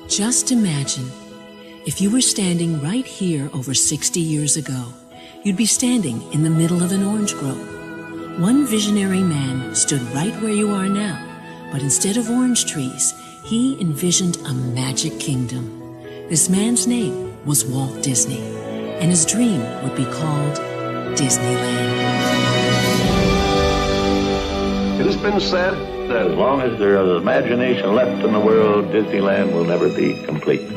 Just imagine, if you were standing right here over 60 years ago, you'd be standing in the middle of an orange grove. One visionary man stood right where you are now, but instead of orange trees, he envisioned a magic kingdom. This man's name was Walt Disney, and his dream would be called Disneyland. It has been said that as long as there is imagination left in the world, Disneyland will never be complete.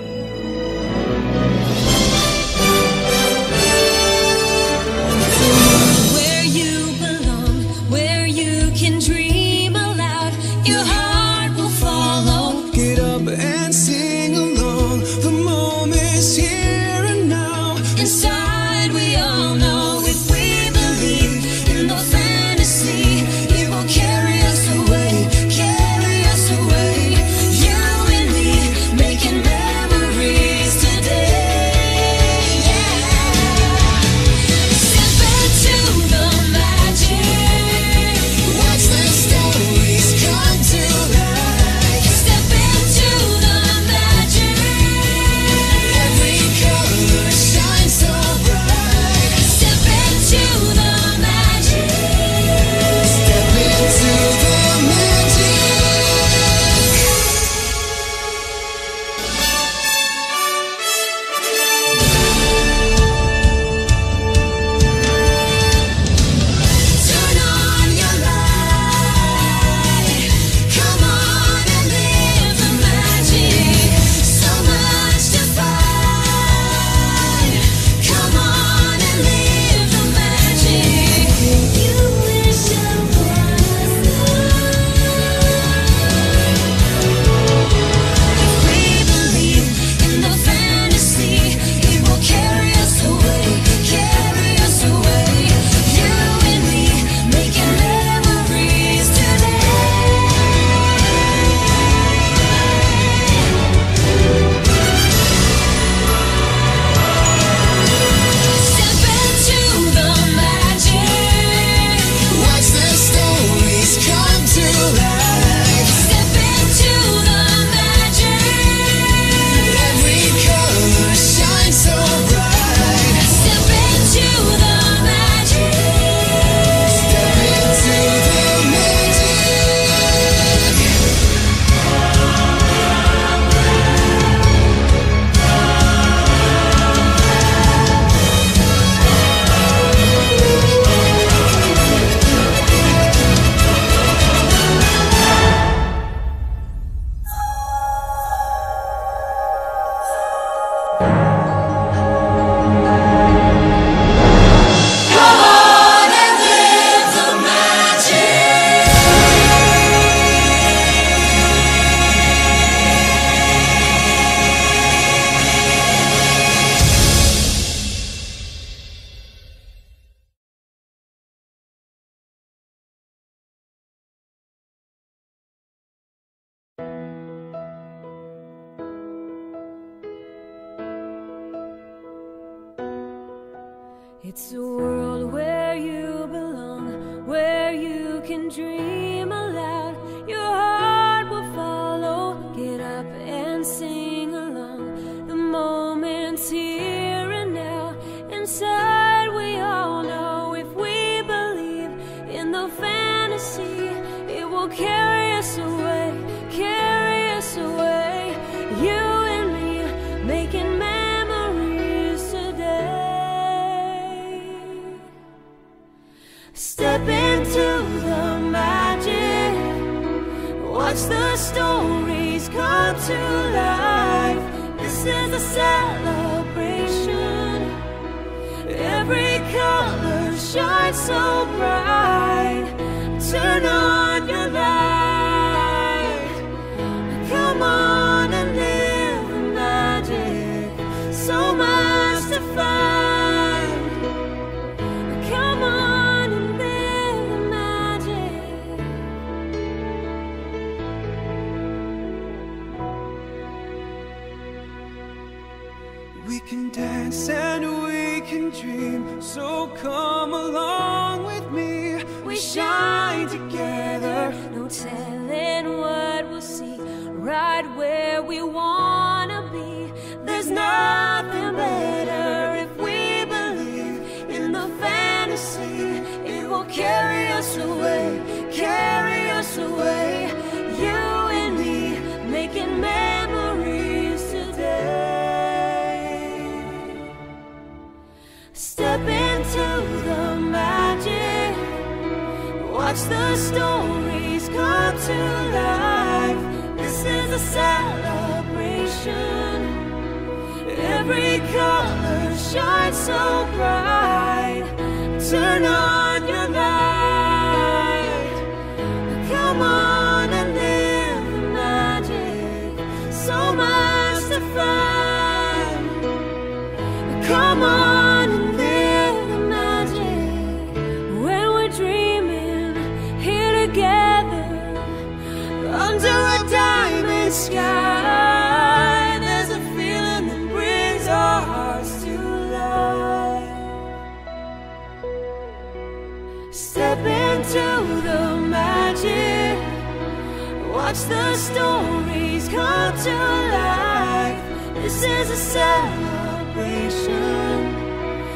Where you belong, where you can dream aloud, your heart will follow. Get up and sing along, the moment's here and now. Inside we all know, if we believe in the fantasy, it will carry us away, carry us away. You and me, making memories today, yeah. Step into the magic, Watch the stories come to life. step into the magic. Every color shines so bright. Step into the magic. Step into the magic. Turn on your light. Come on and live the magic. So much to find. Come on and live the magic. You wish upon a star. If we believe in the fantasy, it will carry us away, carry us away. You and me, making memories today. Step into the magic. Watch the stories come to life. Step into the magic. Every color shines so bright. Step into the magic. Step into the magic. Come on and live the magic. It's a world where you belong, where you can dream aloud. Your heart will follow. Get up and sing along. The moment's here and now. Inside we all know, if we believe in the fantasy, it will carry us away, carry us away. You and me, making memories today. Step into the magic. Watch the stories come to life. This is a celebration. Every color shines so bright. Turn on your light. Come on and live the magic. So much to find. Come on and live the magic. We can dance and we can dream, so come along with me. We shine together, no telling what we'll see. Right where we want life. This is a celebration. Every color shines so bright. Turn on your light. Come on and live the magic. So much to find. Come on and live the magic. When we're dreaming here together under a diamond sky, there's a feeling that brings our hearts to life. Step into the magic. Watch the stories come to life. This is a celebration.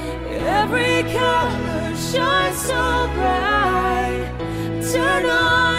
Every color shines so bright. Turn on